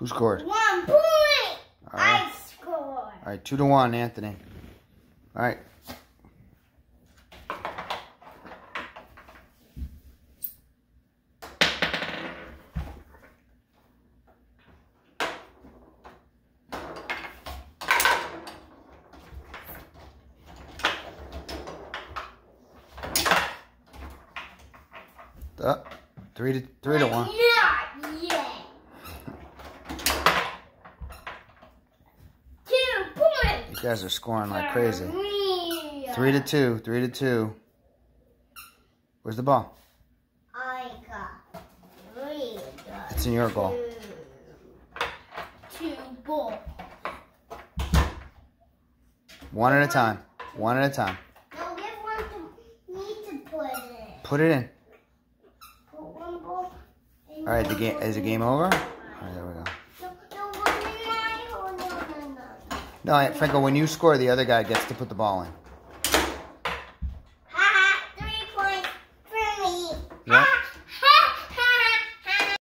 Who scored? 1 point. All right. I scored. All right, 2-1, Anthony. All right. Three to 1. Not yet. 2 points. You guys are scoring like crazy. Me. 3-2. 3-2. Where's the ball? I got 3. It's in your goal. 2 ball. One at a time. One at a time. Now give one to me to put in. Put it in. Put 1 ball. All right, the game is the game over? All right, there we go. No, one in my hole. No. No, Franco, when you score, the other guy gets to put the ball in.